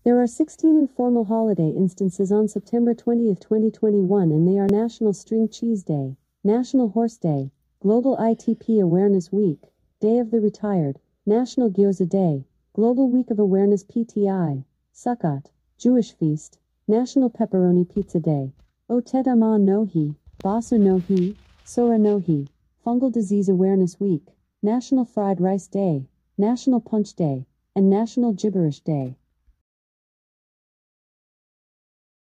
There are 16 informal holiday instances on September 20, 2021, and they are National String Cheese Day, National Horse Day, Global ITP Awareness Week, Day of the Retired, National Gyoza Day, Global Week of Awareness PTI, Sukkot, Jewish Feast, National Pepperoni Pizza Day, Otet Ama Nohi, Basu Nohi, Sora Nohi, Fungal Disease Awareness Week, National Fried Rice Day, National Punch Day, and National Gibberish Day.